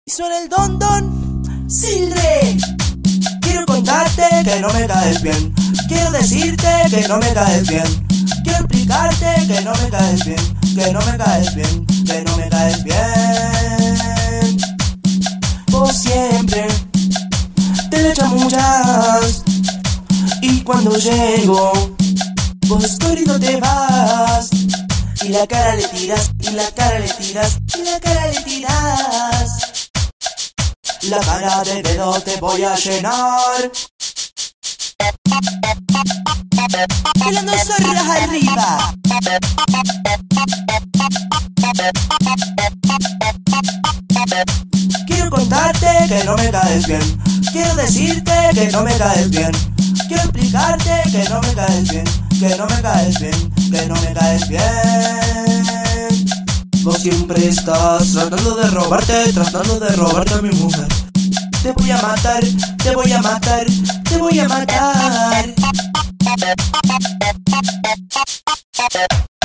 Suena el don don Silre. Quiero contarte que no me caes bien. Quiero decirte que no me caes bien. Quiero explicarte que no me caes bien. Que no me caes bien. Que no me caes bien. Vos siempre te le echas muchas. Y cuando llego, vos corriendo te vas. Y la cara le tiras, y la cara le tiras, y la cara le tiras. La cara de dedo te voy a llenar. Bailando zorras arriba. Quiero contarte que no me caes bien. Quiero decirte que no me caes bien. Quiero explicarte que no me caes bien. Que no me caes bien. Que no me caes bien. Vos siempre estás tratando de robarte a mi mujer. Te voy a matar, te voy a matar, te voy a matar.